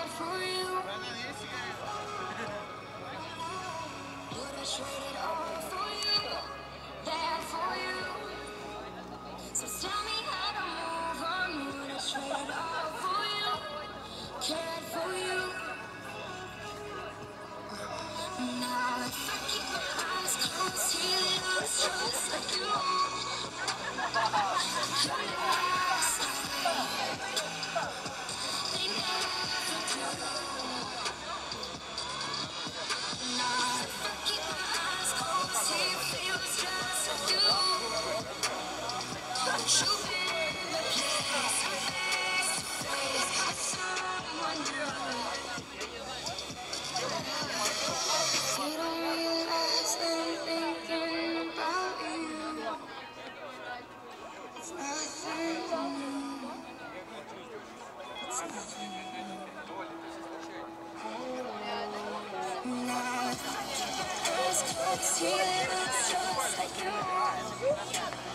for you. Would I trade it all for you? That for you. So tell me how to move on. Would I trade it all for you? Cared for you. Now if I keep my eyes closed, he looks just like you. They never do. Now if I keep my eyes closed, he feels just like you. But you've been replaced face to face with someone new. They don't realize they're thinking about you. It's nothing new. It's nothing new. Now if I keep my eyes closed, he looks just like you.